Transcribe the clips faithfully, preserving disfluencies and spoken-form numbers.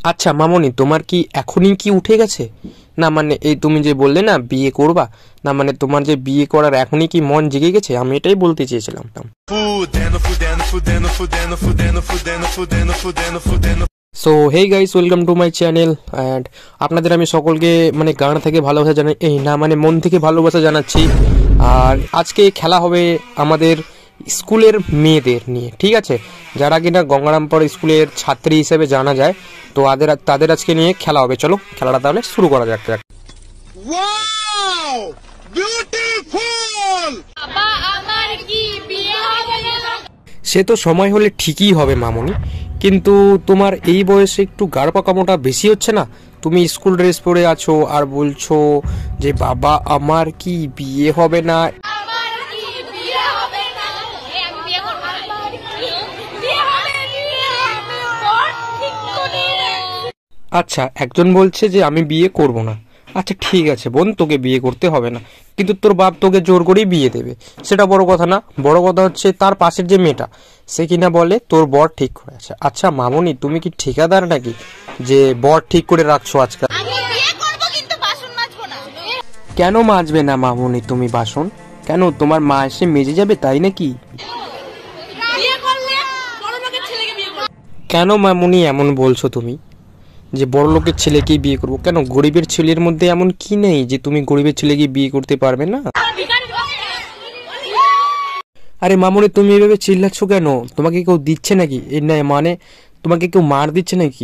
আচ্ছা মামনি, তোমার কি এখনই কি উঠে গেছে? না মানে এই তুমি যে বললে না বিয়ে করবা, না মানে তোমার যে বিয়ে করার এখনই কি মন জেগে গেছে? আমি এটাই বলতে চেয়েছিলাম। So hey guys, welcome to my channel and আপনাদের আমি সকলকে মানে গান থেকে ভালোবাসা জানাই, এই না মানে মন থেকে ভালোবাসা জানাচ্ছি। আর আজকে খেলা হবে আমাদের স্কুলের মেয়েদের নিয়ে, ঠিক আছে? যারা কিনা গঙ্গারামপাড় স্কুলের ছাত্রী হিসেবে জানা যায়, তো তাদের তাদের আজকে নিয়ে খেলা হবে। চলো খেলাটা তাহলে শুরু করা যাক। Wow beautiful! বাবা আমার কি বিয়ে হবে না? সে তো সময় হলে ঠিকই হবে মামনি, কিন্তু তোমার এই বয়সে একটু গাড় পাকামোটা বেশি হচ্ছে না? তুমি স্কুল ড্রেস পরে আছো আর বলছো যে বাবা আমার কি বিয়ে হবে না। আমার কি বিয়ে হবে না? এই আমি বিয়ে করব না। আমার কি বিয়ে হবে? বিয়ে হবে বর ঠিক করে। আচ্ছা, একজন বলছে যে আমি বিয়ে করব না। আচ্ছা ঠিক আছে বোন, তোকে বিয়ে করতে হবে না, কিন্তু তোর বাপ তোকে জোর করেই বিয়ে দেবে, সেটা বড় কথা না। বড় কথা হচ্ছে তার পাশের যে মেয়েটা, সে কিনা বলে তোর বর ঠিক করে আছে। আচ্ছা মামনি, তুমি কি ঠিকাদার নাকি যে বর ঠিক করে রাখছো আজকাল? আমি বিয়ে করব কিন্তু বাসন মাজবো না। কেন মাজবে না মামনি তুমি বাসন? কেন তোমার মা এসে মেজে যাবে তাই নাকি? বিয়ে করলে বড় লোকের ছেলেকে বিয়ে করব। কেন মামনি এমন বলছো তুমি যে বড় লোকের ছেলেকেই বিয়ে করবো? কেন গরিবের ছেলের মধ্যে এমন কি নেই যে তুমি গরিবের ছেলেকে বিয়ে করতে পারবে না? আরে মামনি, তুমি এভাবে চিল্লাচ্ছ কেন? তোমাকে কেউ দিচ্ছে নাকি? এই না মানে তোমাকে কেউ মার দিচ্ছে নাকি?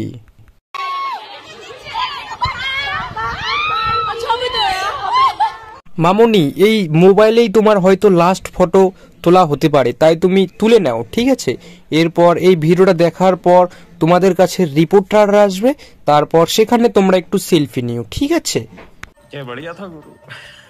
মামনি, এই মোবাইলেই তোমার হয়তো লাস্ট ফটো তোলা হতে পারে, তাই তুমি তুলে নাও, ঠিক আছে? এরপর এই ভিডিওটা দেখার পর তোমাদের কাছে রিপোর্টার আসবে, তারপর সেখানে তোমরা একটু সেলফি নিও, ঠিক আছে? क्या बढ़िया था गुरु।